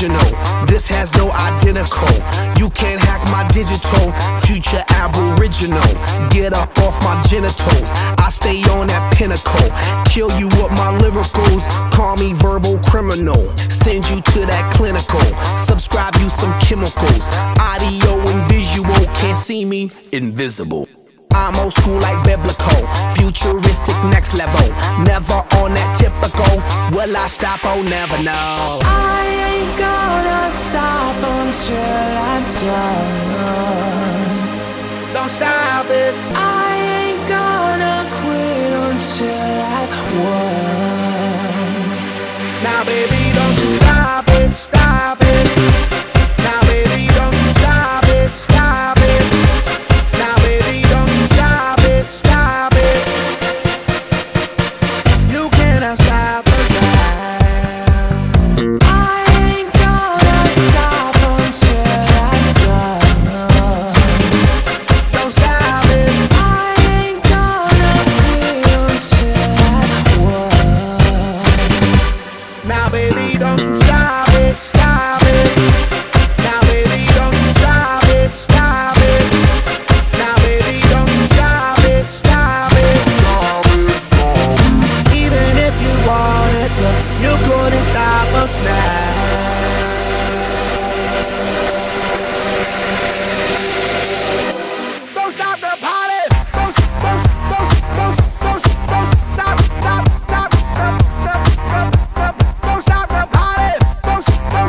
original. This has no identical. You can't hack my digital. Future aboriginal. Get up off my genitals. I stay on that pinnacle. Kill you with my lyricals. Call me verbal criminal. Send you to that clinical. Subscribe you some chemicals. Audio and visual. Can't see me, invisible. I'm old school like biblical, futuristic next level. Never on that typical. Will I stop? Oh, never know. I ain't gonna stop until I'm done. Don't stop it. I ain't gonna quit until I won. Now baby, don't you stop it, stop it. Now baby, don't you stop it, stop it. Now baby, don't you stop it, stop it. You cannot stop us now. I ain't gonna stop until I'm done. Don't stop it. I ain't gonna quit until I won. Now baby, don't you stop it, stop it. Now baby, don't you stop it, stop it. Now baby, don't you stop it, stop it. Even if you wanted to, you couldn't stop us now. Don't stop the party. Don't stop, stop, stop, stop, don't stop the party. Don't stop,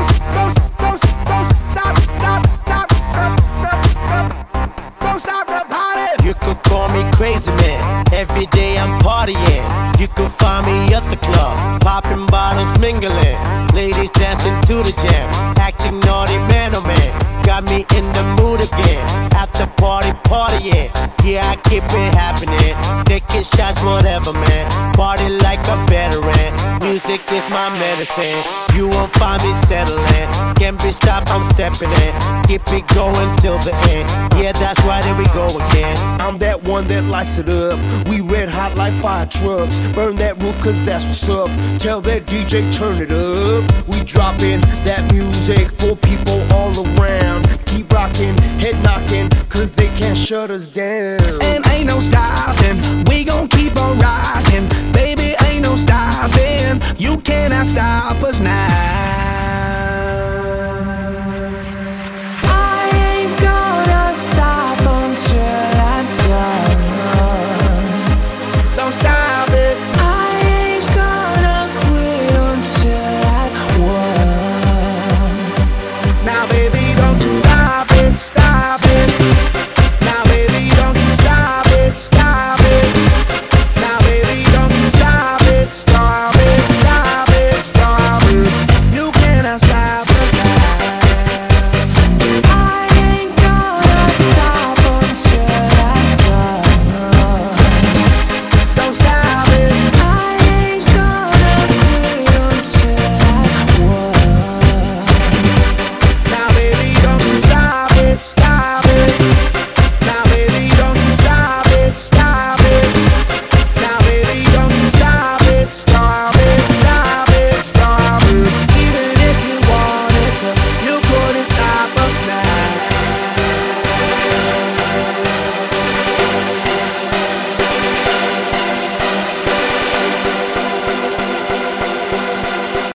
don't stop the party. You could call me crazy man, every day I'm partying. You could find me at the club, popping bottles, mingling. Ladies dancing to the jam, acting naughty man oh man. Got me in the mood again, at the party, partying. Yeah, I keep it happening, taking shots, whatever man. Party like a veteran, music is my medicine. You won't find me settling, can't be stopped, I'm stepping in. Keep it going till the end, yeah that's right, here we go again. I'm that one that lights it up. We red hot like fire trucks. Burn that roof cause that's what's up. Tell that DJ turn it up. We dropping that music for people all around. Keep rocking, head knocking, cause they can't shut us down. And ain't no stopping, we gon' keep on rocking. Baby, ain't no stopping, you cannot stop us now.